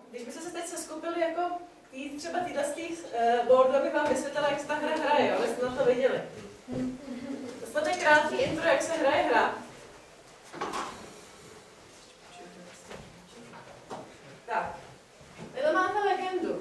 když byste se teď seskupili jako třeba boardu, abych vám vysvětlila, jak se ta hra hraje, abyste na to viděli. Dostane krátký intro, jak se hraje hra. Tak, tady máte legendu.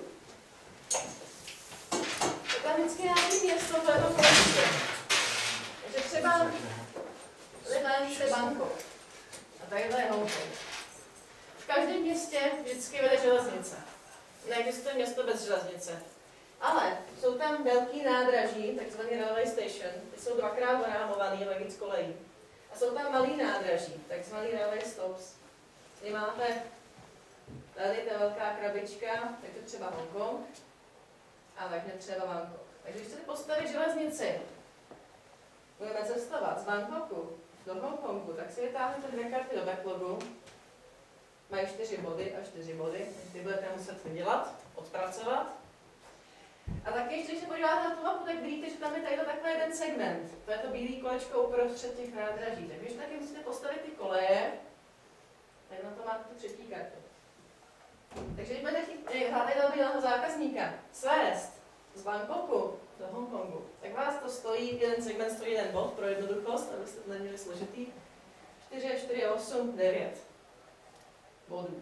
Je tam vždycky nějaký město, to je to kolečko. Takže třeba tady je Bangkok. A tadyhle je Hongkong. V každém městě vždycky vede železnice. Neexistuje město bez železnice. Ale jsou tam velký nádraží, takzvaný railway station, ty jsou dvakrát rámovaný, ale víc kolejí. A jsou tam malý nádraží, takzvaný railway stops. Tady máte, tady ta velká krabička, tak to třeba Hongkong, a takhle třeba Bangkok. Takže když chcete postavit železnici, budeme cestovat z Bangkoku do Hongkongu, tak si vytáhnete 2 karty do backlogu. Mají 4 body a 4 body, ty budete muset vydělat, odpracovat. A taky ještě, když se podíváte na tu mapu, tak vidíte, že tam je tady takhle jeden segment. To je to bílé kolečko uprostřed těch nádraží. Tak když taky musíte postavit ty koleje, tak na to máte tu 3. kartu. Takže když budete chtít hledat zákazníka svést z Bangkoku do Hongkongu, tak vás to stojí, jeden segment stojí 1 bod pro jednoduchost, abyste to neměli složitý. 4 a 4 a 8, 9 bodů.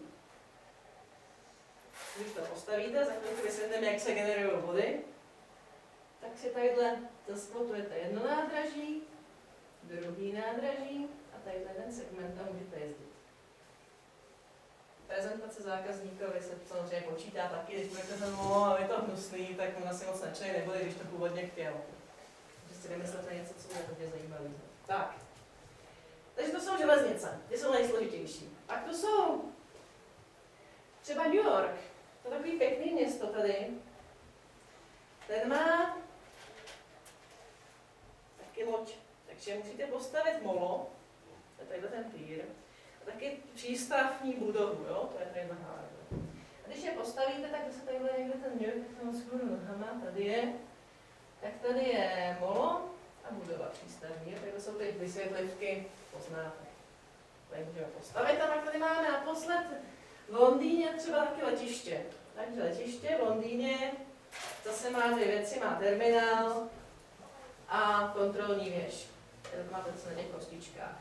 Když to postavíte, za chvíli vysvětlím, jak se generují body, tak si tadyhle zasplotujete jedno nádraží, druhý nádraží a tadyhle jeden segment a můžete jezdit. Prezentace zákazníkovi se samozřejmě počítá taky, když budete za no, je to hnusný, tak on asi moc nadšený nebude, když to původně chtěl. Takže si vymyslete něco, co bude hodně zajímavé. Tak. Takže to jsou železnice, ty jsou nejsložitější. Pak to jsou třeba New York, to je takový pěkný město tady. Ten má taky loď, takže musíte postavit molo, to je tadyhle ten pír, a taky přístavní budovu, jo? To je tady nahára. A když je postavíte, tak se tadyhle někde ten New York, tak tam schodu nohama, tady je, tak tady je molo a budova přístavní, tak to jsou ty vysvětlivky, poznáte. Tady můžeme postavit a pak tady máme naposled v Londýně třeba taky letiště. Takže letiště v Londýně zase má 2 věci, má terminál a kontrolní věž. Tady to máte na těch kostičkách.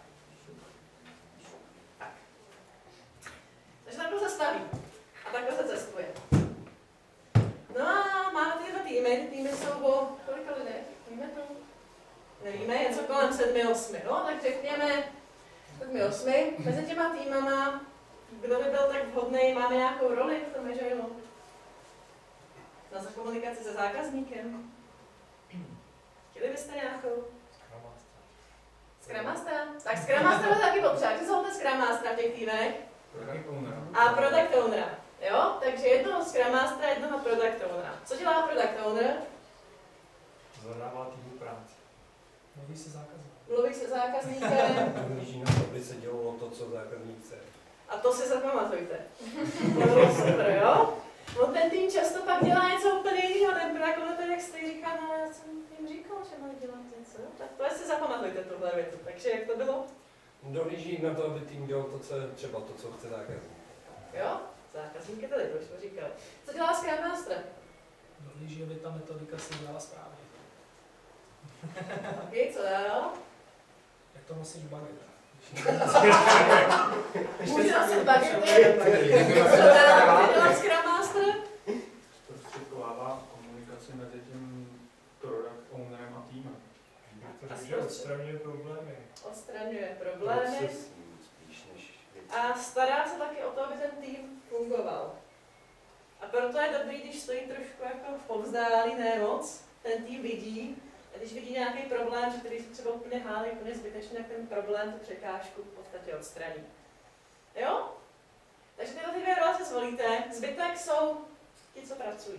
Tak. Takže takhle se staví a takhle se cestuje. No a máme tyhle týmy, ty týmy jsou o kolika lidech? Víme to? Nevíme, něco kolem 7-8, no, tak řekněme 7-8. Mezi těma týmama, kdo by byl tak vhodný, máme nějakou roli v tom agileu? Na komunikaci se zákazníkem? Chtěli byste nějakou? Scrum Master. Tak Scrum Master je taky potřeba. Kde jsou ty Scrum Master v těch týmech? A Product Owner. Jo? Takže jednoho Scrum Mastera, jednoho Product Ownera. Co dělá Product Owner? Zadává týmu práci. Mluví se zákazníkem. Mluví se zákazníkem. Dohlíží na to, aby se dělalo to, co zákazník chce. A to si zapamatujte. To bylo super, jo? No ten tým často pak dělá něco úplně jiného, ten Product Owner, jak jste říká, no já jsem jim říkal, že mají dělat něco. Tak to si zapamatujte tohle větu. Takže jak to bylo? Dohlíží na to, aby tým dělal to, co třeba to, co chce zákazník. Jo? Zákazník je tady, to už jsme říkali. Co dělá Scrum Master? Dohlíží, aby ta metodika se dělala správně. Taky, co dál? Jak to nosíš baget? Může nosit bagety? Co dál? Dělá Scrum Master? Zprostředkovává komunikaci mezi tím product ownerem a týmem. Takže odstraňuje problémy. Odstraňuje problémy. A stará se taky o to, aby ten tým fungoval. A proto je dobrý, když stojí trošku jako povzdálí, ne moc, ten tým vidí, a když vidí nějaký problém, který se třeba úplně hálí, úplně zbytečně, tak ten problém, tu překážku v podstatě odstraní. Jo? Takže tyhle 2 role si zvolíte, zbytek jsou ti, co pracují.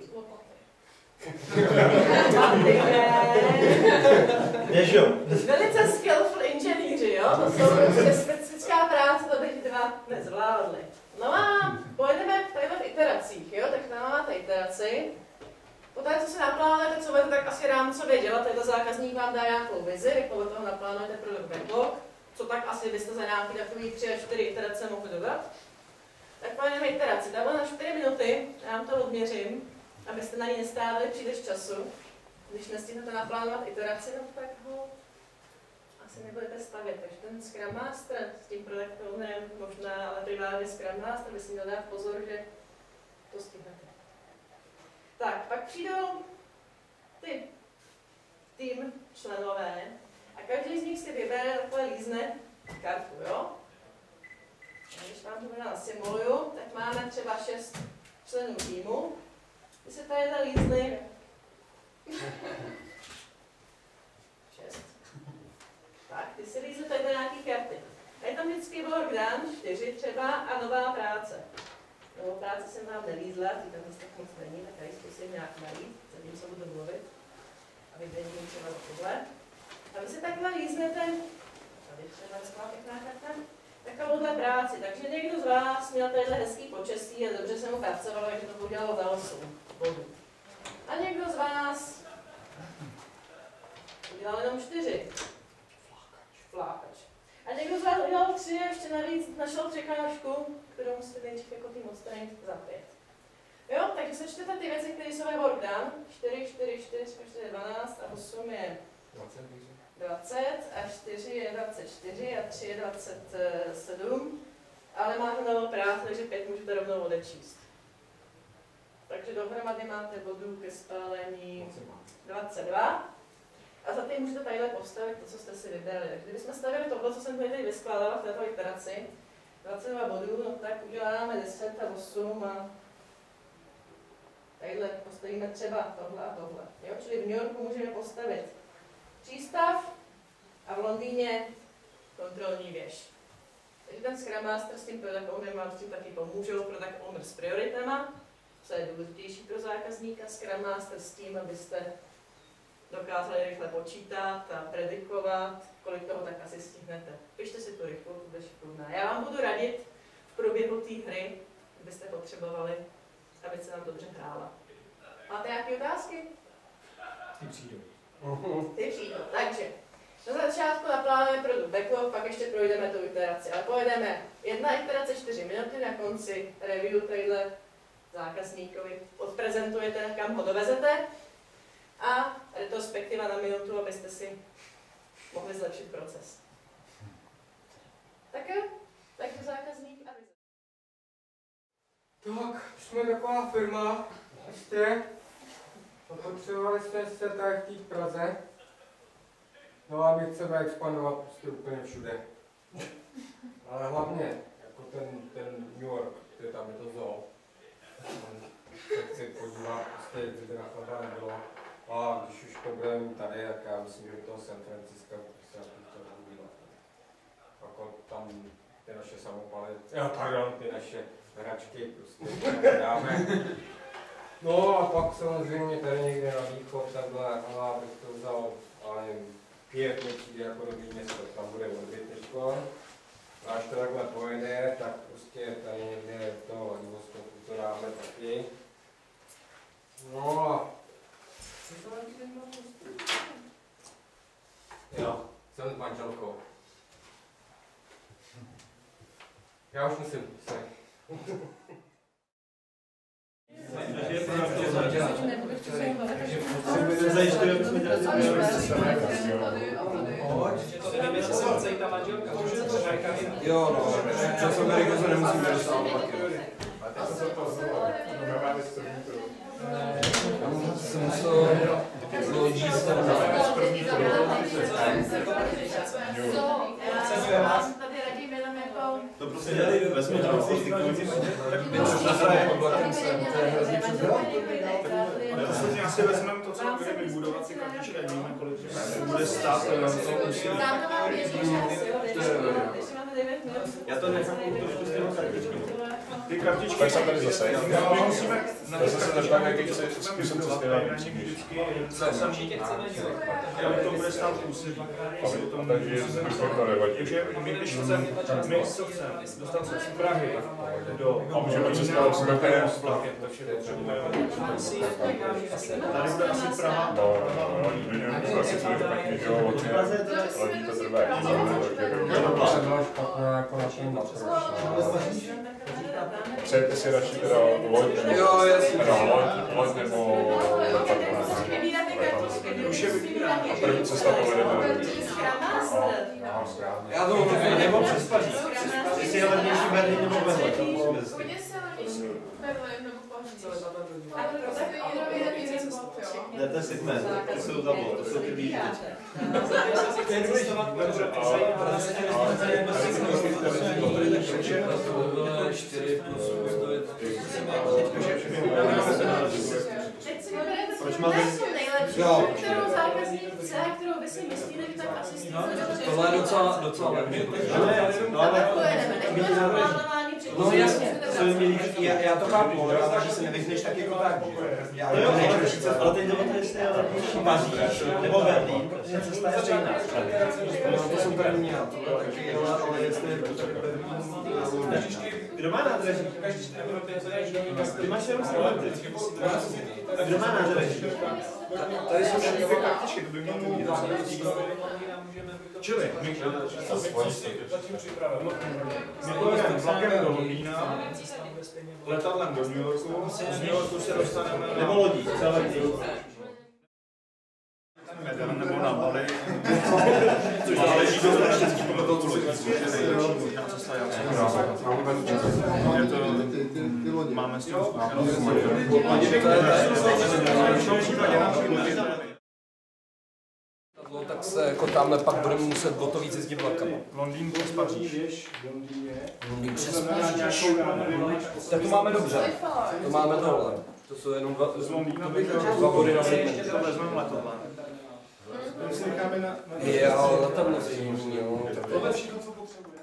Velice skillful inženýři, jo? To jsou specifická práce, to bych 2 nezvládli. No a pojedeme tady v iteracích, jo? Tak tam máte iteraci. Poté, co si naplánujete, co budete tak asi rámcově dělat, tady zákazník vám dá nějakou vizi, vy podle toho naplánujete product backlog, co tak asi byste za nějaký takový 3 a 4 iterace mohli dodat. Tak pojedeme iteraci. Ta byla na 4 minuty, já vám to odměřím, abyste na ní nestávali příliš času. Když nestihnete naplánovat iteraci, no tak ho asi nebudete stavět. Takže ten Scrum Master s tím Product Ownerem, možná, ale primárně Scrum Master, by si měl dát pozor, že to stihnete. Tak, pak přijdou ty tým členové a každý z nich si vybere takhle lízne kartu, jo? Když vám to možná simuluju, tak máme třeba 6 členů týmu. Ty se tady lízny 6. Tak, ty si lízli tady nějaký karty. A je tam vždycky work done, 4 třeba, a nová práce. Novou práci jsem vám nelízla, ty tam nic tak moc není, tak tady zkusím nějak najít, zatím se budu mluvit. A vybeřím třeba za tohle. A vy si takhle líznete, tady třeba taková pěkná karta, takovouhle práci. Takže někdo z vás měl tadyhle hezký počasí a dobře se mu pracovalo, takže to udělalo za 8 bodů. A někdo z vás udělal jenom 4. Flákač. A někdo z vás udělal 3 a ještě navíc našel překážku, kterou musíte nejdřív jako tým odstranit za 5. Jo, takže sečtete ty věci, které jsou ve work done. 4, 4, 4, 4, 12 a 8 je 20 a 4 je 24 a 3 je 27. Ale máte novou práci, takže 5 můžete rovnou odečíst. Takže dohromady máte bodů ke spálení 22. A za tím můžete tadyhle postavit to, co jste si vybrali. Takže kdybychom stavili tohle, co jsem tady vyskládala v této iteraci, 22 bodů, no tak uděláme 10 a 8 a tadyhle postavíme třeba tohle a tohle. Jo? Čili v New Yorku můžeme postavit přístav a v Londýně kontrolní věž. Takže ten Scrum Master s tím Product Ownerem vám s tím taky pomůžou, Product Owner s prioritama, co je důležitější pro zákazníka, Scrum Master s tím, abyste dokázali rychle počítat a predikovat, kolik toho tak asi stihnete. Pište si to rychle, to bude šikovná. Já vám budu radit v průběhu té hry, kdybyste potřebovali, aby se nám dobře hrála. Máte nějaké otázky? Ty přijdou. Ty přijdou. Takže na začátku naplánujeme produkt backlog, pak ještě projdeme tu iteraci. Ale pojedeme 1 iterace 4 minuty, na konci review tadyhle zákazníkovi odprezentujete, kam ho dovezete. A retrospektiva na minutu, abyste si mohli zlepšit proces. Tak jo, takže zákazník a vy. Tak, jsme taková firma, ještě potřebovali jsme se tady v té Praze, no a my chceme expandovat prostě úplně všude. Ale hlavně, jako ten New York, kde tam je to zoo, tam se chci podívat, prostě kde na chleba nebylo. A když už to budeme mít tady, tak já myslím, že toho San Francisco se to udělat. Jako tam ty naše samopaly, ty naše hračky prostě dáme. No a pak samozřejmě tady někde na východ takhle, abych to vzal, ale 5 měsíců jako dobrý město, tam bude odbytečko. A až to takhle pojede, tak prostě tady někde v toho Vladivostoku to dáme taky. No a jo, jsem s manželkou. Já už musím se. Jo, no, že z Ameriky se nemusíme dostávat. Jsem musel zlodí se tady radím jenom jako... To prostě vezmi to prostě Já si vezmeme to, co budeme vybudovat si kartička, víme, kolik bude stát, to musí... Já to nechám Ty kartičky... Tak jsem tady zase. My musíme... Zase se zeptám, jaký způsob cestování vždycky ale to bude stát úsilí. Takže my, když chceme, dostat se z Prahy do... A můžeme cestovat s vlakem. Takže potřebujeme... Tady bude asi Praha. No, vlastně co je špatný, že jo, hodně, ale ví to trvá. to bylo špatné jako našim přejete si radši teda loď nebo... Jo, jasně. Loď nebo a první cesta povede do Já to můžu nebo přes Paříž. Jestli je levnější Berlín nebo Berlín. Hodně se levnější Berlín nebo Paříž. A to je jeden bod, jo. Ne, to je segment, to jsou zavod, to jsou ty výjimky. To je důležitý. Dobře, Teď si vyberete, které jsou nejlepší, kterou zákazník chce, kterou vy si myslíte, že tak asi stejně dobře. Tohle je docela levný. A tak pojedeme, nechme na plánování předtím. No jasně, já to chápu, ale že se nevyhneš tak jako tak, že? Jo, ale teď jde o to, jestli je levnější Paříž nebo Berlín, protože cesta je stejná. No, to jsem tady měl, to bylo taky, ale jestli je to Berlín. Kdo má nádraží? Ty máš jenom slevy. A kdo má nádraží? Tady jsou všechny kartičky, to by mělo mít. Čili, my zatím připravujeme. My pojedeme vlakem do Londýna, letadlem do New Yorku, z New Yorku se dostaneme Nebo lodí, celé lodí. Medan nebo na Bali, což záleží do naštěstí podle toho, co možná cesta je to, máme s tím Tak se jako tamhle pak budeme muset o to víc jezdit vlakama. Londýn přes Paříž. Londýn přes Paříž. Tak to máme dobře. To máme tohle. To jsou jenom dva body na segment. To vezmeme letadlem. Je, ale letadlo si jo. Tohle všechno, co potřebuje.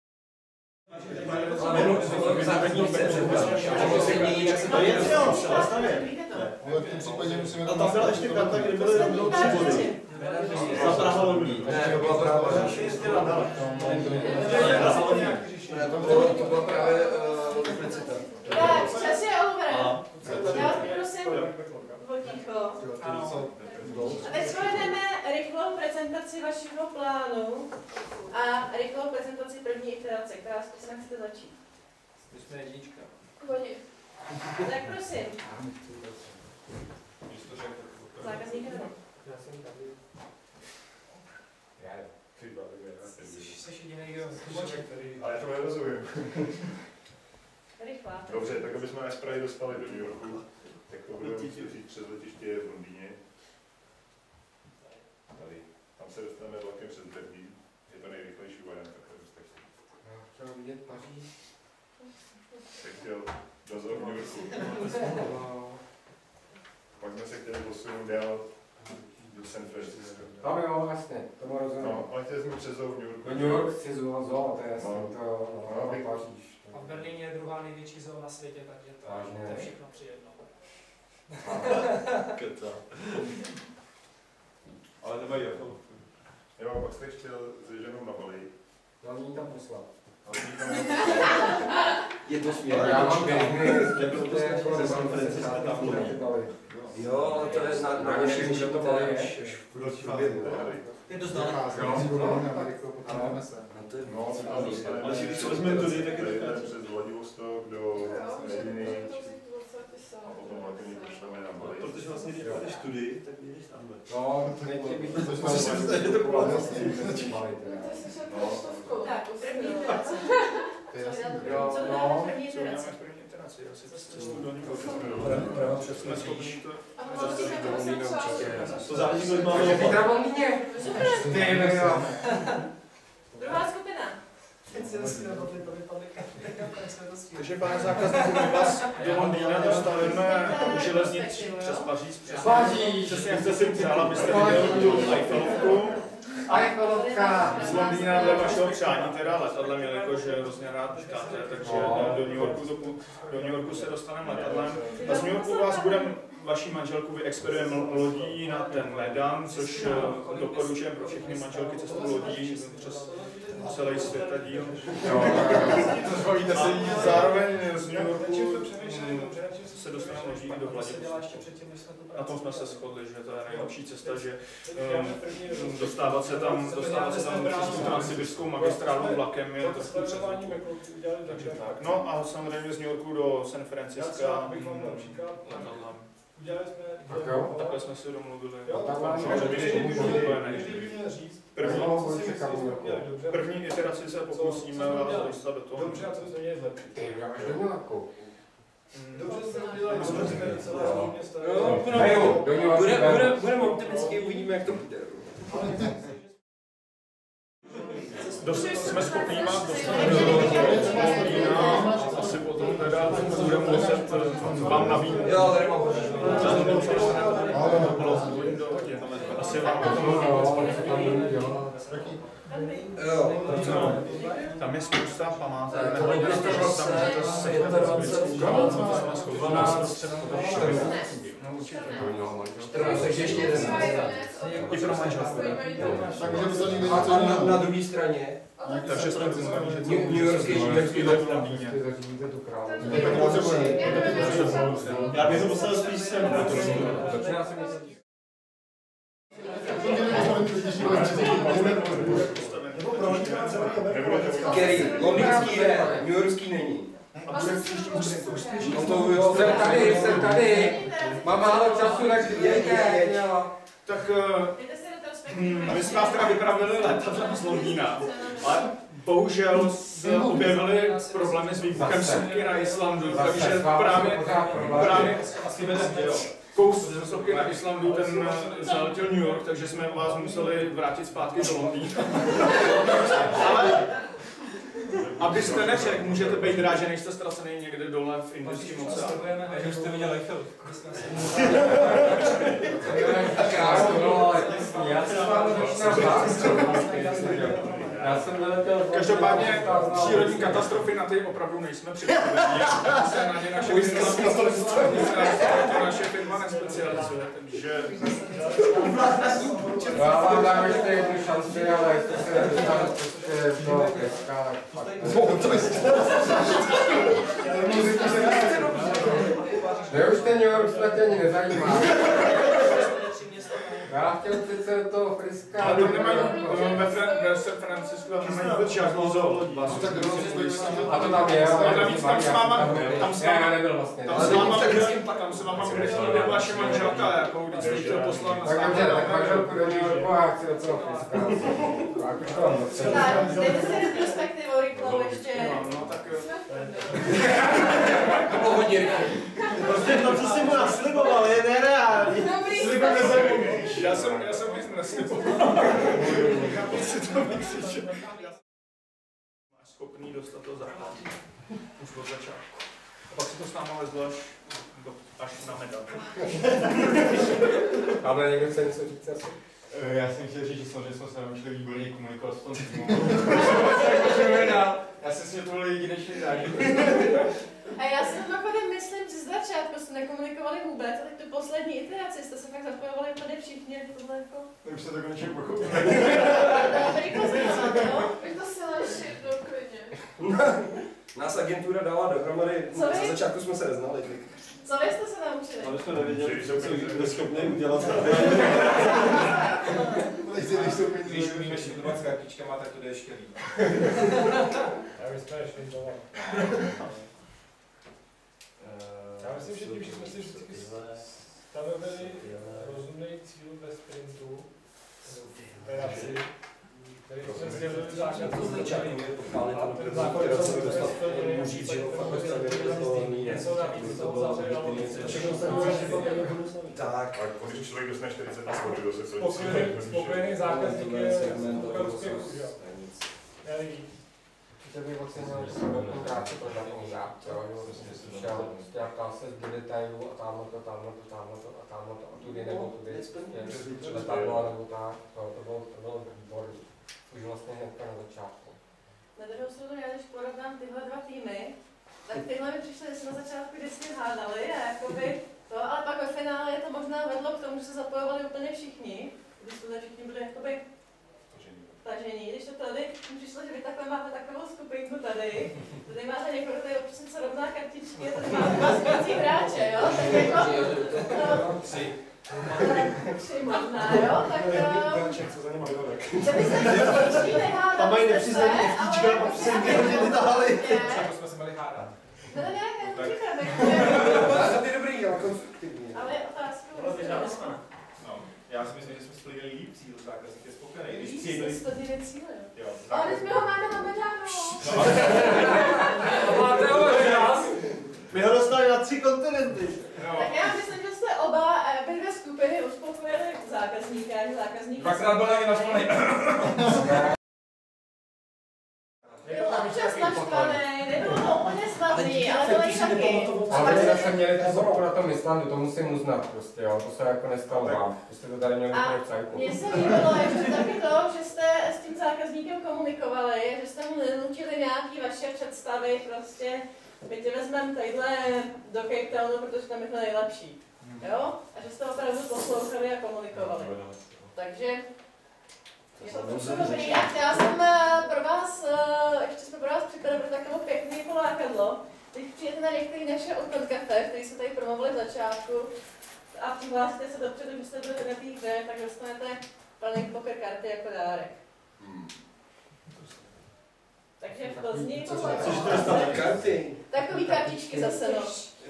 To je jo, zastavě. A tam byla ještě karta, kde byly rovnou 3 body. Za Praha Londýn. Ne, to byla Praha Paříž. To byla právě duplicita. Tak, čas je over. Já vás prosím o ticho. A teď sledujeme rychlou prezentaci vašeho plánu a rychlou prezentaci první iterace, která zkusíme chcete začít. My jsme jednička. Hodně. Tak prosím. Zákazník nebo? Já jsem tady. Jsi jediný, kdo Ale já to nerozumím. Rychlá. Dobře, tak aby jsme nás z Prahy dostali do New Yorku, tak to budeme muset říct přes letiště v Londýně. Tady. Tam se dostaneme vlakem přes Berlín. Je to nejrychlejší varianta, kterou jste chtěli. Chtěl vidět Paříž. Tak chtěl dozor v New Yorku. Pak jsme se chtěli posunout dál do San Francisco. Tam jo, jasně, tomu rozumím. No, ale chtěli jsme přes zoo v New Yorku. Do New York chci zoo, to je jasný, No. to jo, no, Paříž. A v Berlíně je druhá největší zoo na světě, takže to je všechno při jednom. Ale nemají jako. Jo, pak jste chtěl se ženou na Bali. Hlavní tam poslat. Je to směr. Já mám běhny, ze San Francisca tam lodí. Jo, ale to je na našem že to Bali je je. až Kdo ti fázi tehdy? Je to známé. No, Ale si co vezmeme tudy, tak je to přes Vladivostok do Mediny a potom vlakem pošleme na Bali. Protože vlastně, když půjdeš tudy, tak jdeš tam. No, nechci bych to Co si myslíte, že to bylo vlastně? Tak, první iterace. Jo, Co no. dáme první iterace? První iteraci, asi cestu do New Yorku. Praha přes Jsme schopni to... A mohli bychom to sepsat. To záleží, kolik máme Je Vítr v Londýně. Super. Ty jo. Druhá skupina. Takže pane zákazníku, my vás do Londýna dostavíme u železnic přes Paříž. Paříž. Přesně jak jste si přál, abyste viděli tu Eiffelovku. Eiffelovka. Z Londýna dle vašeho přání teda letadlem, jelikož hrozně rád čekáte, takže do New Yorku se dostaneme letadlem. A z New Yorku vás budeme vaší manželku vyexpedujeme lodí na ten Medan, což doporučujeme pro všechny manželky cestu lodí přes celý světadíl. A zároveň z New Yorku se dostaneme lodí do Vladivostoku. Na tom jsme se shodli, že to je nejlepší cesta, že dostávat se tam přes tu transsibirskou magistrálu vlakem je trošku přes ruku. Takže tak. No a samozřejmě z New Yorku do San Francisca letadlem. Takhle jsme si domluvili. První iteraci se pokusíme vás dostat do toho. Dobře, a co se děje zlepšit? Budeme optimistický, uvidíme, jak to bude. Jsme schopni vás dostat do Londýna, asi potom teda budeme muset vám nabídnout. Jo, tady mám asi vám potom tam je spousta památek, nehledě na to, že tam můžete se takže ještě jeden. I pro manželku. A na druhé straně? Takže jsme domluví, že New Yorkský let v Londýně. Já bych to poslal spíš sem. Který? Londýnský je, New Yorkský není. No to jo, jsem tady. Mám málo času, tak dějte. Tak my jsme vás teda vypravili letadlem z Londýna, ale bohužel se objevily problémy s výbuchem sopky na Islandu, takže právě kous ze sopky na Islandu, ten zaletěl New York, takže jsme vás museli vrátit zpátky do Londýna. Ale abyste neřekl, můžete být rád, že nejste ztracený někde dole v Indickém oceánu. Takže už jste viděli film. Každopádně přírodní katastrofy na ty opravdu nejsme připraveni. Se na ně naše firma nespecializuje, takže... Já vám dám ještě jednu šanci, ale jestli se nedostane prostě do Peska, tak už ten New York snad ani nezajímá. Já chtěl sice to Friska... Ale to nemají ve San Francisku, ale nemají vůbec žádný zoologii. A to tam je, ale navíc tam s váma... Já nebyl vlastně. Tam se váma bude vaše manželka, jako když jste chtěl poslat na tak manželku do New Yorku a chci do toho Friska. Tak, dejte si retrospektivu rychlou ještě. No tak... To bylo hodně rychle. Prostě to, co jsi mu nasliboval, je nereálný. Dobrý, Já jsem nic nesliboval. Já si to vykřičil. Máš schopný dostat to základ. Už od začátku. A pak si to s náma vezl až na medal. Tamhle někdo chce něco říct asi? Já jsem chtěl říct, že jsme se naučili výborně komunikovat s tom týmu. Já jsem si to byl jedinečný zážitek. A já si mimochodem myslím, že z začátku jste nekomunikovali vůbec, a teď tu poslední iteraci jste se fakt zapojovali úplně všichni, tohle jako... Už se to konečně pochopil. Dobrý pozor, no? Bych to si naši do klidně. Nás agentura dala dohromady, Co vy? za začátku jsme se neznali. Co vy jste se naučili? Ale jsme nevěděli, co jsme schopni udělat. Když umíme švindlovat s kartičkama, tak to jde ještě líp. Já bych jsme švindloval. Já myslím, že tím, že jsme si vždycky stanovili rozumný cíl ve sprintu, v operaci, který jsme sdělili základní. To začátku je pochválit tam první iteraci dostat, můžu říct, že fakt stavili to něco navíc toho zaujalo. Tak. A když člověk dostane 40 bodů, to se Spokojený zákazník je předpoklad úspěchu. Že by ocenil, že se velkou práci pro zapomínat, šel ptal se do detailů a tamhle to a tudy nebo tudy, letadlo nebo tak, to bylo výborný. Už vlastně hnedka na začátku. Na druhou stranu, já když porovnám tyhle dva týmy, tak tyhle mi přišly, že se na začátku vždycky hádali a jakoby to, ale pak ve finále je to možná vedlo k tomu, že se zapojovali úplně všichni, když tohle všichni byli jakoby tažení, když ještě tady mi přišlo, že vy takhle máte takovou skupinku tady. Tady máte několik, tady občas se rovná kartičky, tady máte dva spící hráče, jo? Tak jako... Tři možná, jo? Tak... Co za něma bylo, tak. Že byste chtěli nehádat. Tam mají nepřiznaný FTčka a pak se hodiny tahali. Jako jsme se měli hádat. No to nějak neříkám, Ale to je dobrý, ale konstruktivní. ale je otázka. No, já si myslím, že jsme splnili líp cíl, zákazník je spokojený. Když Víš, přijde... jste splnili cíle, jo? Jo, Ale my ho máme na medáno. Máte ho čas? My ho dostali na 3 kontinenty. Tak já myslím, že jste oba, obě dvě skupiny uspokojili zákazníka, že zákazník... Dvakrát byl taky naštvaný. Byl občas naštvaný, nebylo to úplně snadný, ale to není taky. Ale vy jste měli tu zoru na tom Islandu, to musím uznat prostě, jo. To se jako nestalo vám. Vy jste to tady měli úplně v cajku. Mně se líbilo ještě taky to, že jste s tím zákazníkem komunikovali, že jste mu nenutili nějaký vaše představy, prostě my tě vezmeme tadyhle do Cape Townu, protože tam je to nejlepší. Jo? A že jste opravdu poslouchali a komunikovali. Takže je to dobrý. A chtěla jsem pro vás, ještě jsme pro vás připravili takovou pěkný polákadlo. Když přijete na některé naše Open Cafe, které se tady promovali v začátku, a přihlásíte se dopředu, že jste byli na té hře, tak dostanete plný poker karty jako dárek. Takže v Plzni Karty. takový kartičky zase, no.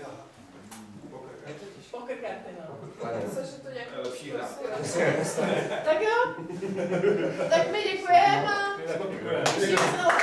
Poker karty, no. Lepší hra. Tak jo. Tak my děkujeme a Děkujeme. těšíme se na